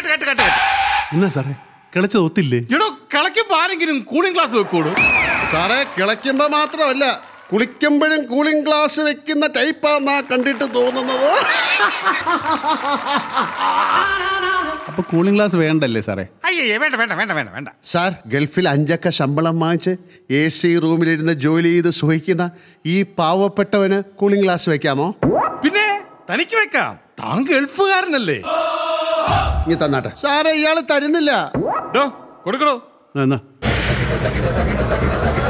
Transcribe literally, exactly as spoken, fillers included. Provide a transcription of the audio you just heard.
കേട്ട് കേട്ട് എന്നാ സാറേ കിളച്ചത് ഒത്തില്ലേ? എടോ കിളയ്ക്കുമ്പോ ആരെങ്കിലും കൂളിംഗ് ഗ്ലാസ് വെക്കൂടൂ. സാറേ കിളയ്ക്കുമ്പോ മാത്രമല്ല കുളിക്കുമ്പോഴും കൂളിംഗ് ഗ്ലാസ് വെക്കുന്ന ടൈപ്പാന്നാ കണ്ടിട്ട് തോന്നുന്നത്. അപ്പൊ കൂളിംഗ് ഗ്ലാസ് വേണ്ടല്ലേ സാറേ? അയ്യേ വേണ്ട വേണ്ട വേണ്ട വേണ്ട വേണ്ട സാർ ഗൾഫിൽ അഞ്ചക്ക ശമ്പളം വാങ്ങിച്ച് എ സി റൂമിലിരുന്ന് ജോലി ചെയ്ത് സുഖിക്കുന്ന ഈ പാവപ്പെട്ടവന് കൂളിംഗ് ഗ്ലാസ് വെക്കാമോ? പിന്നെ തനിക്ക് വെക്കാം, താൻ ഗൾഫുകാരനല്ലേ. ഇനി തന്നാട്ടെ. സാറേ ഇയാള് തരുന്നില്ല. കൊടുക്കണോ? എന്നാ